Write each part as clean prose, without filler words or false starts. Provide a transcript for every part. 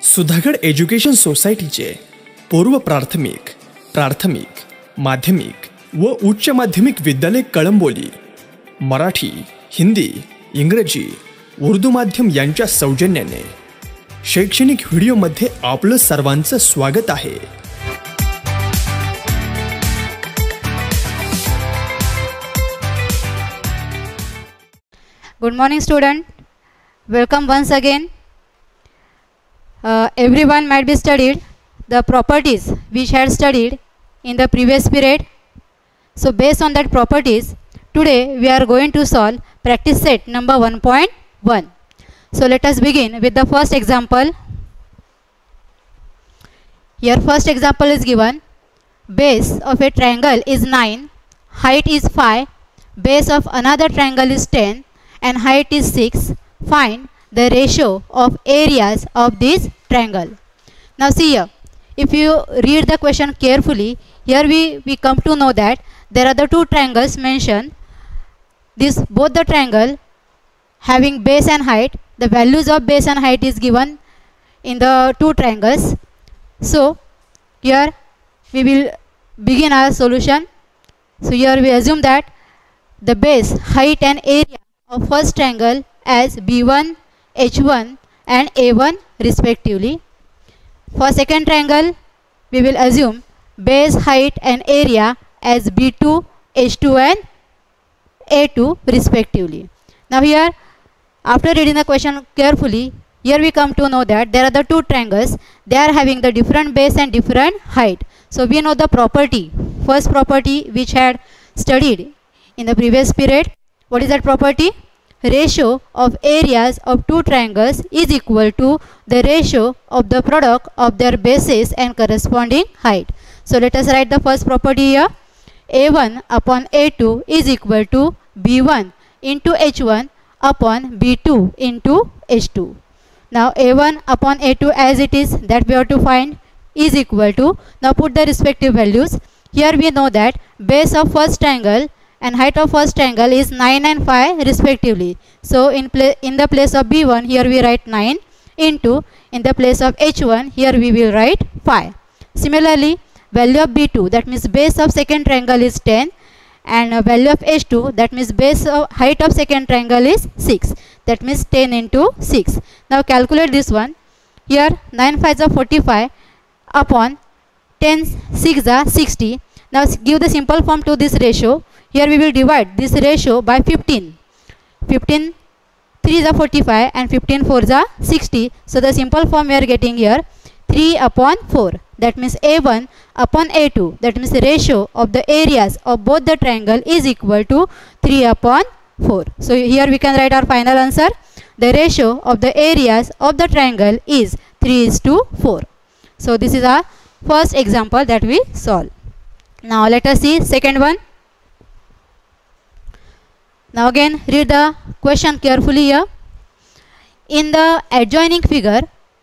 Sudhagad education सोसायटीचे पूर्व प्राथमिक, प्राथमिक, माध्यमिक व उच्च माध्यमिक विद्यालय कळंबोली मराठी, हिंदी, इंग्रजी, उर्दू माध्यम यांच्या सौजन्याने शैक्षणिक व्हिडिओमध्ये आपलं सर्वांचं स्वागत आहे। Good morning student, welcome once again. Everyone might be studied the properties which had studied in the previous period. So based on that properties, today we are going to solve practice set number 1.1. So let us begin with the first example. Here first example is given. Base of a triangle is 9, height is 5, base of another triangle is 10 and height is 6. Find the ratio of areas of this triangle. Now see here, if you read the question carefully, here we come to know that there are the two triangles mentioned. This both the triangle having base and height, the values of base and height is given in the two triangles. So here we will begin our solution. So here we assume that the base, height and area of first triangle as B1, H1 and A1 respectively. For second triangle we will assume base, height and area as B2, H2 and A2 respectively. Now here, after reading the question carefully, here we come to know that there are the two triangles, they are having the different base and different height. So we know the property, first property which had studied in the previous period. What is that property? Ratio of areas of two triangles is equal to the ratio of the product of their bases and corresponding height. So let us write the first property here. A1 upon A2 is equal to B1 into H1 upon B2 into H2. Now A1 upon A2 as it is, that we have to find, is equal to, now put the respective values. Here we know that base of first triangle and height of first triangle is 9 and 5 respectively. So in the place of B1 here we write 9 into, in the place of H1 here we will write 5. Similarly, value of B2, that means base of second triangle is 10 and value of H2, that means base of height of second triangle is 6, that means 10 into 6. Now calculate this one. Here 9 5s are 45 upon 10 6 are 60. Now give the simple form to this ratio. Here we will divide this ratio by 15. 15 3s are 45 and 15 4s are 60. So the simple form we are getting here 3 upon 4. That means A1 upon A2. That means the ratio of the areas of both the triangle is equal to 3 upon 4. So here we can write our final answer. The ratio of the areas of the triangle is 3:4. So this is our first example that we solve. Now let us see second one. Now again read the question carefully here. In the adjoining figure,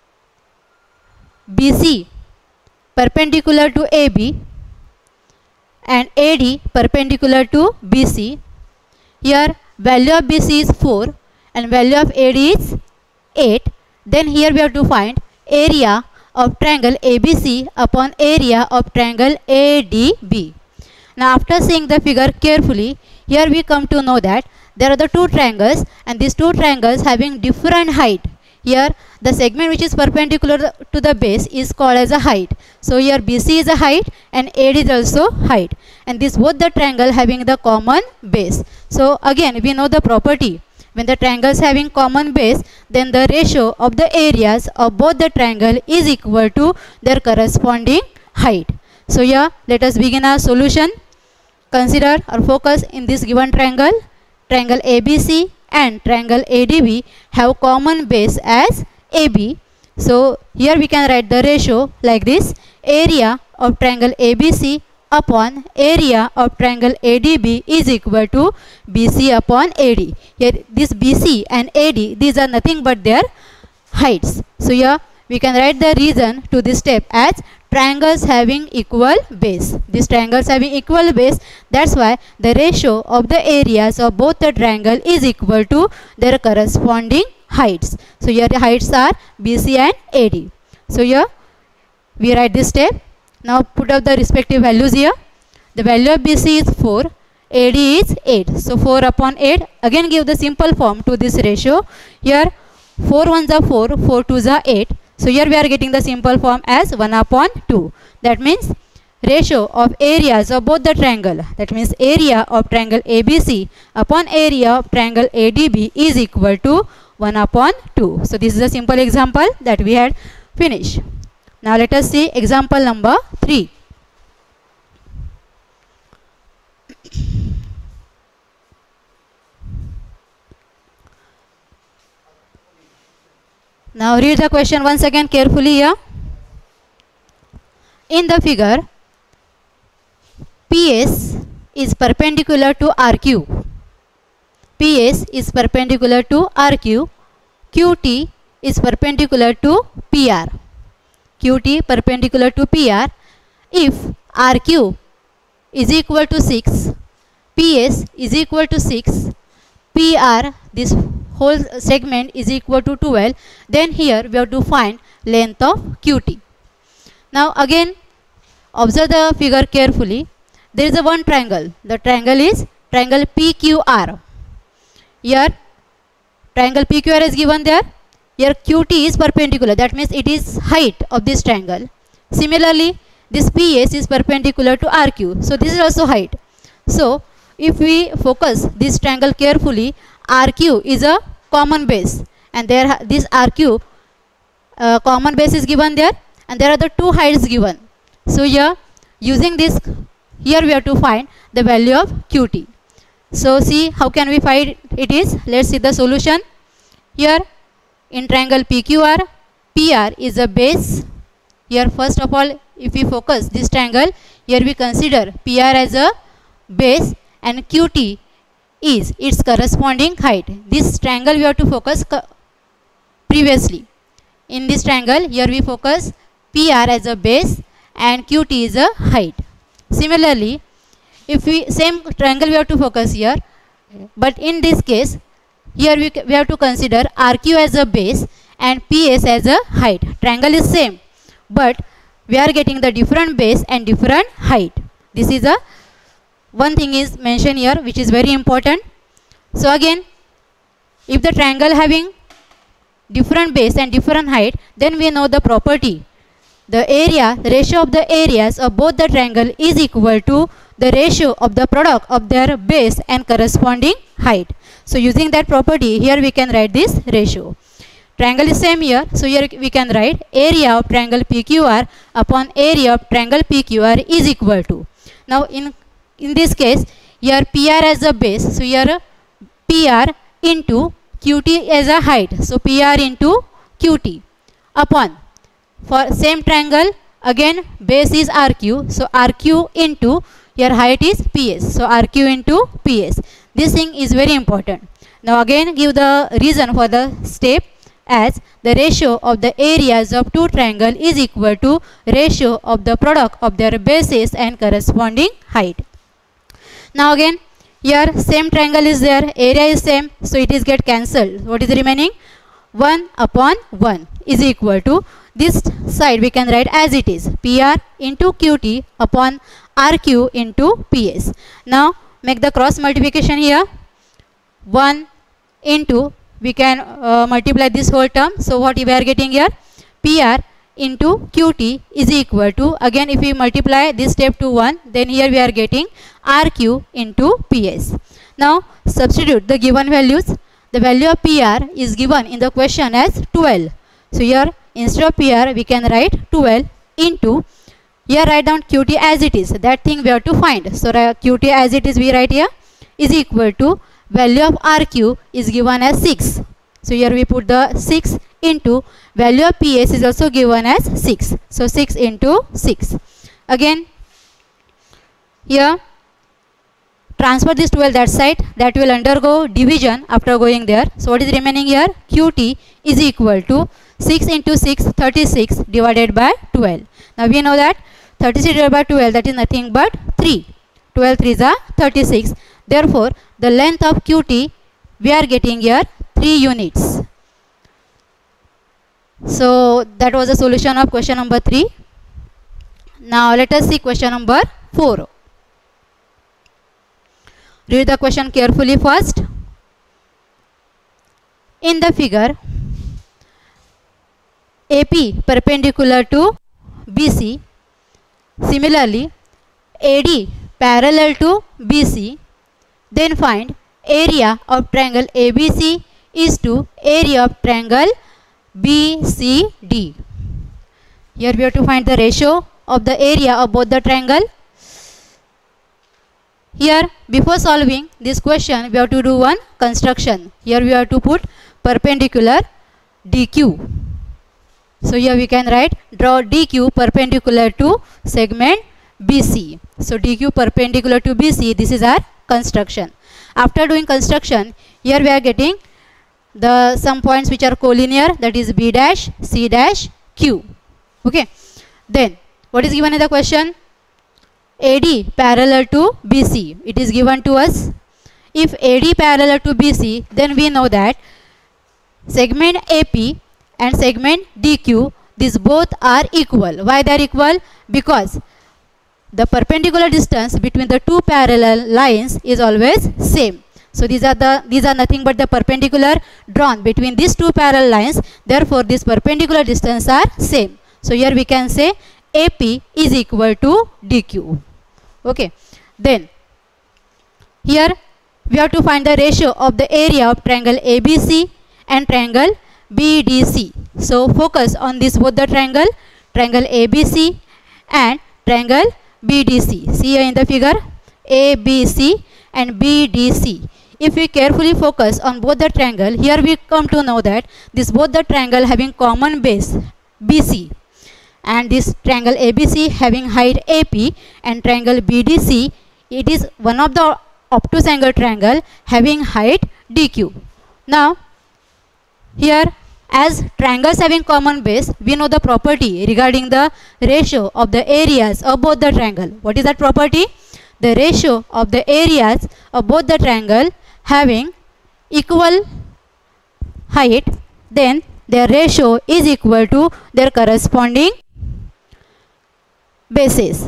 BC perpendicular to AB and AD perpendicular to BC. Here value of BC is 4 and value of AD is 8. Then here we have to find area of triangle ABC upon area of triangle ADB. Now after seeing the figure carefully, here we come to know that there are the two triangles and these two triangles having different height. Here the segment which is perpendicular to the base is called as a height. So here BC is a height and AD is also height, and this both the triangle having the common base. So again we know the property. When the triangles having common base, then the ratio of the areas of both the triangle is equal to their corresponding height. So here let us begin our solution. Consider or focus in this given triangle. Triangle ABC and triangle ADB have common base as AB. So here we can write the ratio like this. Area of triangle ABC upon area of triangle ADB is equal to BC upon AD. Here this BC and AD, these are nothing but their heights. So here we can write the reason to this step as triangles having equal base. These triangles having equal base, that's why the ratio of the areas of both the triangle is equal to their corresponding heights. So here the heights are BC and AD. So here we write this step. Now put up the respective values here. The value of BC is 4, AD is 8. So 4 upon 8. Again give the simple form to this ratio. Here 4 ones are 4, 4 twos are 8. So here we are getting the simple form as 1 upon 2. That means ratio of areas of both the triangle, that means area of triangle ABC upon area of triangle ADB is equal to 1 upon 2. So this is a simple example that we had finished. Now let us see example number 3. Now read the question once again carefully here. In the figure, PS is perpendicular to RQ. PS is perpendicular to RQ. QT is perpendicular to PR. QT perpendicular to PR. If RQ is equal to 6, PS is equal to 6, PR, this whole segment, is equal to 12, then here we have to find length of QT. Now again observe the figure carefully. There is a one triangle. The triangle is triangle PQR. Here triangle PQR is given there. Here QT is perpendicular. That means it is height of this triangle. Similarly, this PS is perpendicular to RQ. So this is also height. So if we focus this triangle carefully, RQ is a common base, and there this RQ common base is given there, and there are the two heights given. So here using this, here we have to find the value of QT. So see how can we find it is. Let's see the solution. Here in triangle PQR, PR is a base. Here first of all, if we focus this triangle, here we consider PR as a base and QT is its corresponding height. This triangle we have to focus previously. In this triangle, here we focus PR as a base and QT is a height. Similarly, if we same triangle we have to focus here, but in this case, here we have to consider RQ as a base and PS as a height. Triangle is same, but we are getting the different base and different height. This is a one thing is mentioned here which is very important. So again, if the triangle having different base and different height, then we know the property. The area, the ratio of the areas of both the triangle is equal to the ratio of the product of their base and corresponding height. So using that property, here we can write this ratio. Triangle is same here, so here we can write area of triangle PQR upon area of triangle PQR is equal to. Now in this case, here PR as a base, so here PR into QT as a height, so PR into QT upon, for same triangle again base is RQ, so RQ into here height is PS, so RQ into PS. This thing is very important. Now again give the reason for the step as the ratio of the areas of two triangle is equal to ratio of the product of their bases and corresponding height. Now again here same triangle is there, area is same, so it is get cancelled. What is remaining? 1 upon 1 is equal to, this side we can write as it is, PR into QT upon RQ into PS. Now make the cross multiplication here. 1 into, we can multiply this whole term. So what we are getting here? PR into QT is equal to, again if we multiply this step to 1, then here we are getting RQ into PS. Now substitute the given values. The value of PR is given in the question as 12. So here instead of PR we can write 12 into, here write down QT as it is, that thing we have to find. So QT as it is we write here is equal to value of RQ is given as 6. So here we put the 6 into value of PS is also given as 6. So 6 into 6. Again here transfer this 12 that side, that will undergo division after going there. So what is remaining here? QT is equal to 6 into 6, 36 divided by 12. Now we know that 36 divided by 12, that is nothing but 3. 12 3s are 36. Therefore the length of QT we are getting here 3 units. So that was the solution of question number 3. Now let us see question number 4. Read the question carefully first. In the figure, AP perpendicular to BC, similarly AD parallel to BC, then find area of triangle ABC is to area of triangle BCD. Here we have to find the ratio of the area of both the triangle. Here, before solving this question, we have to do one construction. Here we have to put perpendicular DQ. So here we can write, draw DQ perpendicular to segment BC. So DQ perpendicular to BC, this is our construction. After doing construction, here we are getting the some points which are collinear, that is B dash, C dash, Q. Okay. Then what is given in the question? AD parallel to BC. It is given to us. If AD parallel to BC, then we know that segment AP and segment DQ, these both are equal. Why they are equal? Because the perpendicular distance between the two parallel lines is always same. So these are nothing but the perpendicular drawn between these two parallel lines. Therefore, this perpendicular distance are same. So here we can say AP is equal to DQ. Okay. Then here we have to find the ratio of the area of triangle ABC and triangle BDC. So focus on this both the triangle ABC and triangle BDC. See here in the figure, ABC and BDC. If we carefully focus on both the triangle, here we come to know that this both the triangle having common base BC, and this triangle ABC having height AP, and triangle BDC, it is one of the obtuse angle triangle having height DQ. Now here, as triangles having common base, we know the property regarding the ratio of the areas of both the triangle. What is that property? The ratio of the areas of both the triangle having equal height, then their ratio is equal to their corresponding bases.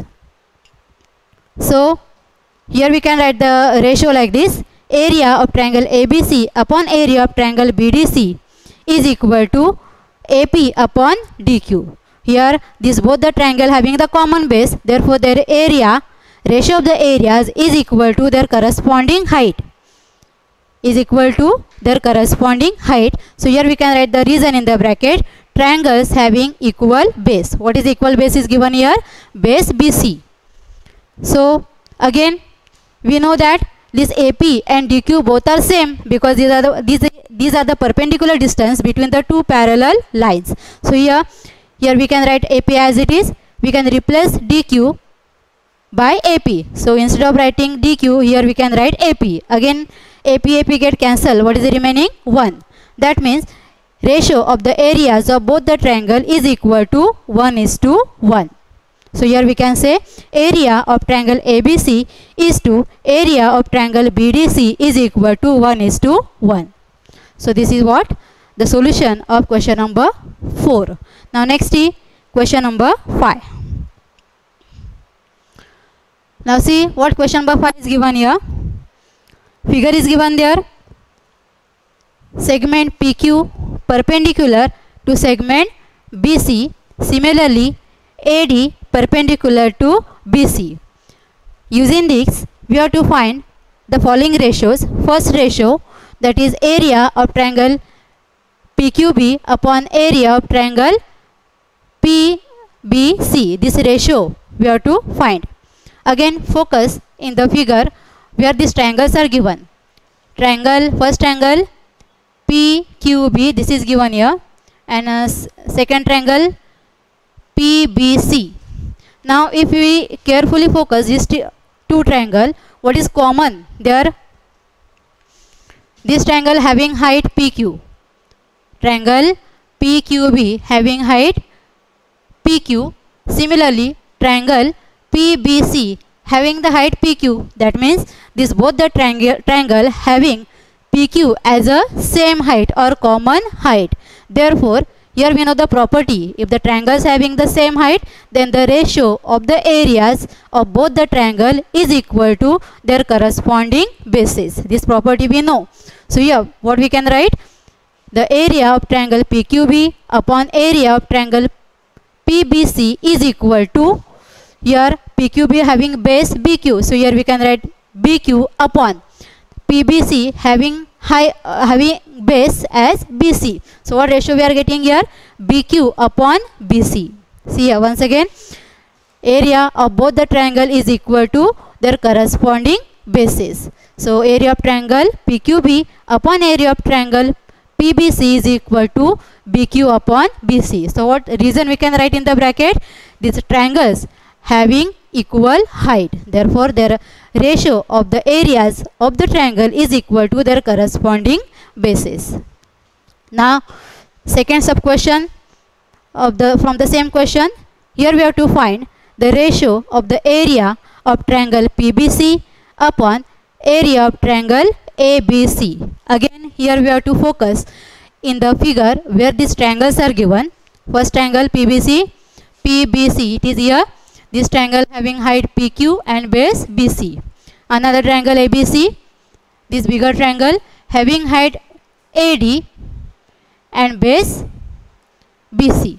So here we can write the ratio like this: area of triangle ABC upon area of triangle BDC is equal to AP upon DQ. Here this both the triangle having the common base, therefore their area, ratio of the areas is equal to their corresponding height. Is equal to their corresponding height. So here we can write the reason in the bracket: triangles having equal base. What is equal base is given here? Base BC. So again we know that this AP and DQ both are same because these are the perpendicular distance between the two parallel lines. So here we can write AP as it is. We can replace DQ by AP. So instead of writing DQ, here we can write AP. Again AP get cancelled. What is the remaining? 1. That means ratio of the areas of both the triangle is equal to 1:1. So here we can say area of triangle ABC is to area of triangle BDC is equal to 1:1. So this is what the solution of question number 4. Now next is question number 5. Now see what question number 5 is given here. Figure is given there. Segment PQ perpendicular to segment BC. Similarly, AD perpendicular to BC. Using this, we have to find the following ratios. First ratio, that is area of triangle PQB upon area of triangle PBC. This ratio we have to find. Again, focus in the figure where these triangles are given. First triangle PQB, this is given here, and second triangle PBC. Now if we carefully focus these two triangle, what is common there? This triangle having height PQ, triangle PQB having height PQ. Similarly, triangle PBC having the height PQ. That means this both the triangle having PQ as a same height or common height. Therefore, here we know the property. If the triangles having the same height, then the ratio of the areas of both the triangle is equal to their corresponding bases. This property we know. So here what we can write? The area of triangle PQB upon area of triangle PBC is equal to, here PQB having base BQ. So here we can write BQ upon PBC having base as BC. So what ratio we are getting here? BQ upon BC. See here once again, area of both the triangle is equal to their corresponding bases. So area of triangle PQB upon area of triangle PBC is equal to BQ upon BC. So what reason we can write in the bracket? These triangles having equal height, therefore their ratio of the areas of the triangle is equal to their corresponding bases. Now second sub question of from the same question, here we have to find the ratio of the area of triangle PBC upon area of triangle ABC. Again here we have to focus in the figure where these triangles are given. First triangle PBC, it is here. This triangle having height PQ and base BC. Another triangle ABC, this bigger triangle having height AD and base BC.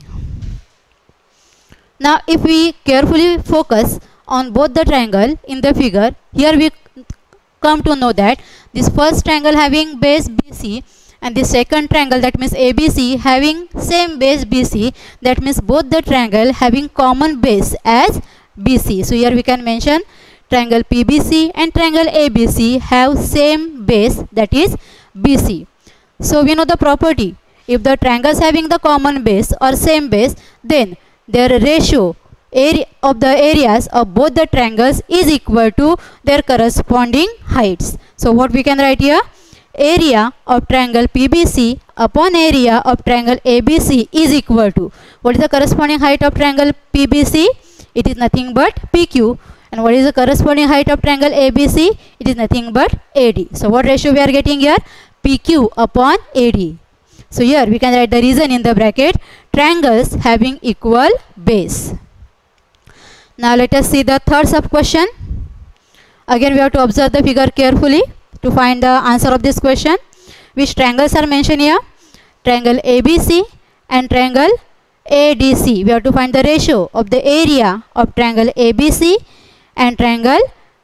Now if we carefully focus on both the triangle in the figure, here we come to know that this first triangle having base BC and the second triangle, that means ABC, having same base BC, that means both the triangle having common base as BC. So here we can mention triangle PBC and triangle ABC have same base, that is BC. So we know the property. If the triangles having the common base or same base, then their ratio of the areas of both the triangles is equal to their corresponding heights. So what we can write here? Area of triangle PBC upon area of triangle ABC is equal to, what is the corresponding height of triangle PBC? It is nothing but PQ. And what is the corresponding height of triangle ABC? It is nothing but AD. So what ratio we are getting here? PQ upon AD. So here we can write the reason in the bracket, triangles having equal base. Now let us see the third sub question. Again we have to observe the figure carefully to find the answer of this question. Which triangles are mentioned here? Triangle ABC and triangle ADC. We have to find the ratio of the area of triangle ABC and triangle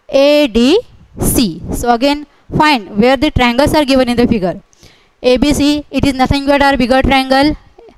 ADC. So again find where the triangles are given in the figure. ABC, it is nothing but our bigger triangle,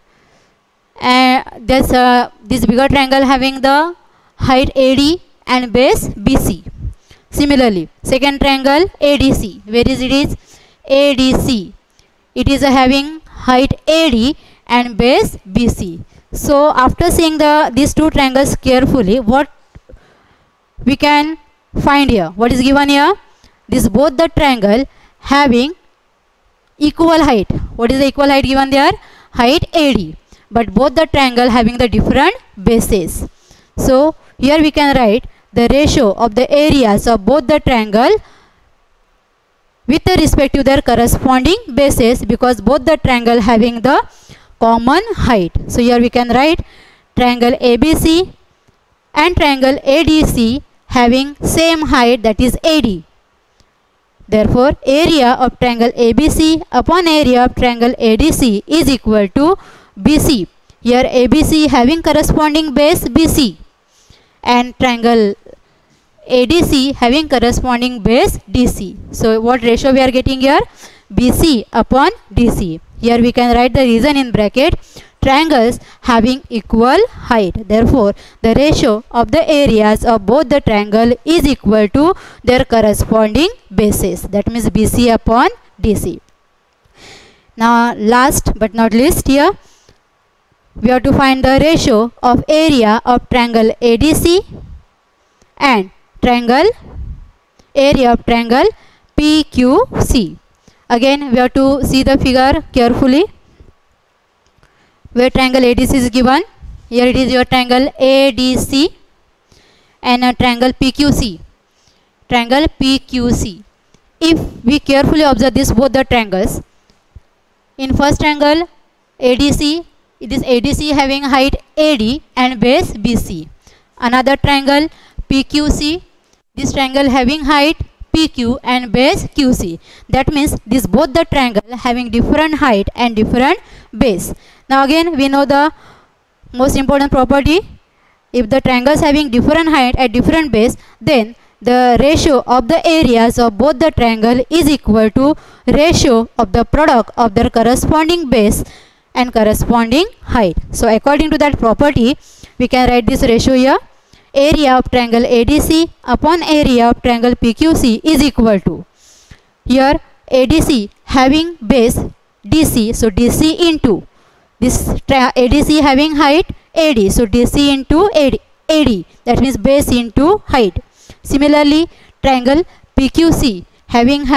and this bigger triangle having the height AD and base BC. Similarly, second triangle ADC, where is it is? ADC. It is having height AD and base BC. So after seeing these two triangles carefully, what we can find here? What is given here? This both the triangle having equal height. What is the equal height given there? Height AD. But both the triangle having the different bases. So here we can write the ratio of the areas of both the triangle with respect to their corresponding bases, because both the triangle having the common height. So here we can write triangle ABC and triangle ADC having same height, that is AD. Therefore area of triangle ABC upon area of triangle ADC is equal to BC. Here ABC having corresponding base BC and triangle ADC having corresponding base DC. So what ratio we are getting here? BC upon DC. Here we can write the reason in bracket, triangles having equal height. Therefore the ratio of the areas of both the triangle is equal to their corresponding bases, that means BC upon DC. Now last but not least, here we have to find the ratio of area of triangle ADC and triangle area of triangle PQC. Again we have to see the figure carefully where triangle ADC is given. Here it is your triangle ADC and a triangle PQC. Triangle PQC. If we carefully observe this both the triangles, in first triangle ADC this ADC having height AD and base BC. Another triangle PQC, this triangle having height PQ and base QC. That means this both the triangle having different height and different base. Now again we know the most important property. If the triangles having different height at different base, then the ratio of the areas of both the triangle is equal to ratio of the product of their corresponding base and corresponding height. So according to that property, we can write this ratio here. Area of triangle ADC upon area of triangle PQC is equal to, here ADC having base DC, so DC into this ADC having height AD, so DC into AD, that means base into height. Similarly, triangle PQC having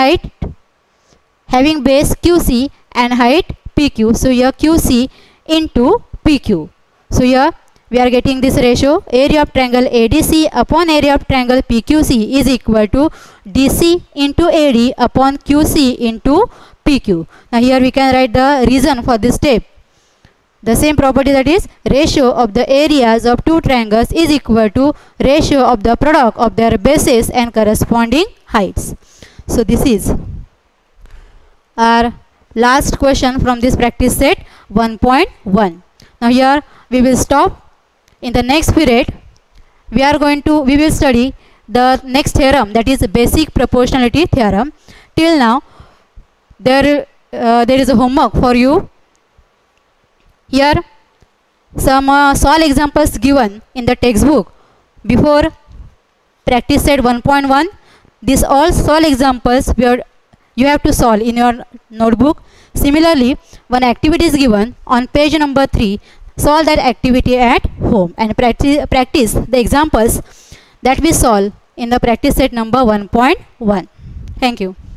base QC and height PQ, so here QC into PQ. So here we are getting this ratio, area of triangle ADC upon area of triangle PQC is equal to DC into AD upon QC into PQ. Now here we can write the reason for this step. The same property, that is ratio of the areas of two triangles is equal to ratio of the product of their bases and corresponding heights. So this is our last question from this practice set 1.1. Now here we will stop. In the next period we will study the next theorem, that is basic proportionality theorem. Till now there is a homework for you. Here some solve examples given in the textbook before practice set 1.1. These all solve examples you have to solve in your notebook. Similarly, one activity is given on page number 3. Solve that activity at home and practice the examples that we solve in the practice set number 1.1. Thank you.